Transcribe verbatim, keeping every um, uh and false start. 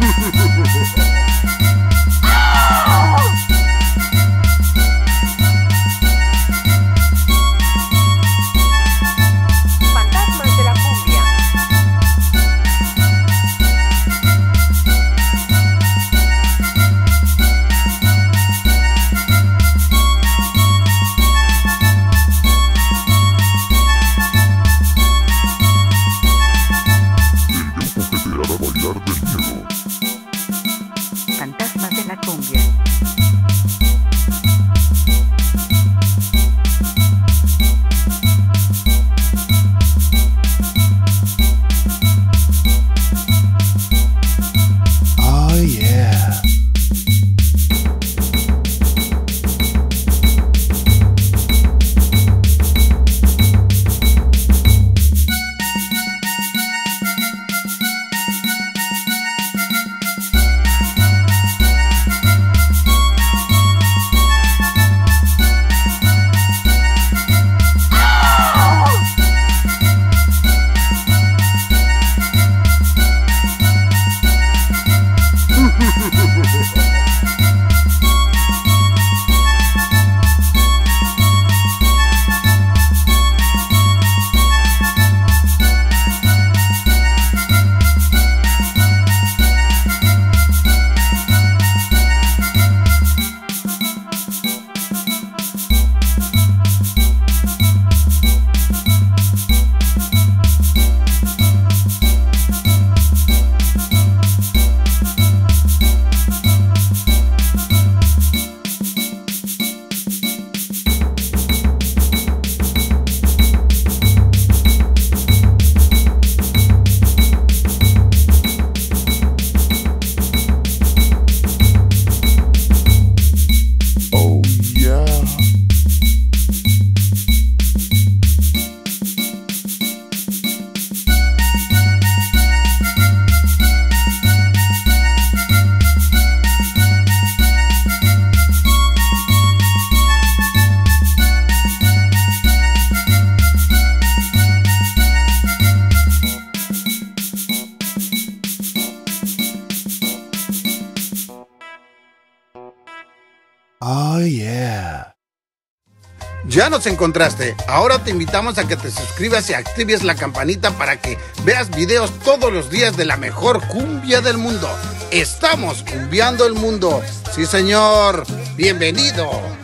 Fantasmas de la cumbia. Fantasmas de la cumbia. Oh yeah. Oh yeah. Oh yeah. Ya nos encontraste. Ahora te invitamos a que te suscribas y actives la campanita para que veas videos todos los días de la mejor cumbia del mundo. Estamos cumbiando el mundo. Sí, señor. Bienvenido.